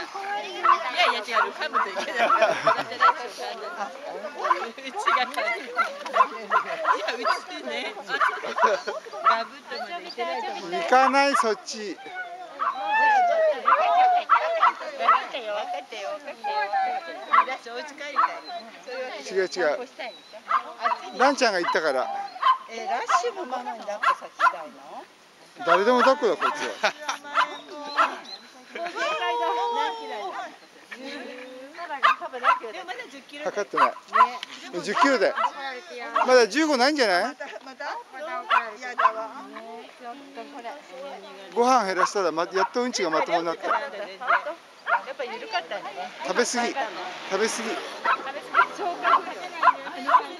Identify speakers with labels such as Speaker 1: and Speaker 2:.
Speaker 1: いや違う、噛むといけない。うちが噛む。いや、うちね。ガブッとまでいけないと思う。
Speaker 2: 行かないそっち。違う違う。ランちゃんが言ったから。
Speaker 3: ラッシュもママに抱っこさせたいの？
Speaker 2: 誰でも抱っこだこいつは。測ってない。10キロで。まだ15ないんじゃない？ご飯減らしたらやっとうんちがまともになった。
Speaker 1: やっぱ緩かったね。
Speaker 2: 食べ過ぎ。食べ過ぎ。
Speaker 1: 消化不良。